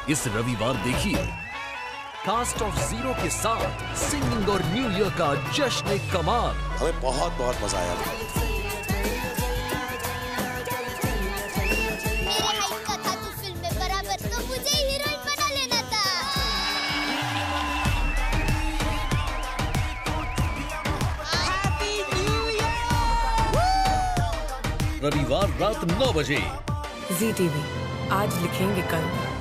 इस रविवार देखिए कास्ट ऑफ जीरो के साथ सिंगिंग और न्यू ईयर का जश्न कमाल। हमें बहुत बहुत मजा आया। मेरे हाइट का था तू फिल्म में बराबर, तो मुझे ही हीरोइन बना लेना था। Happy new year. रविवार रात 9 बजे। ZTV, आज लिखेंगे कल।